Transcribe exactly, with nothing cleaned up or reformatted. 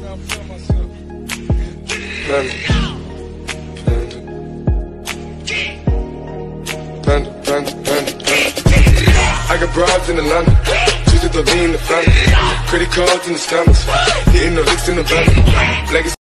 Panda, panda, panda, panda. I got broads in Atlanta, choose to throw me in the family. Credit cards in the scammers, hitting the licks in the van. Legacy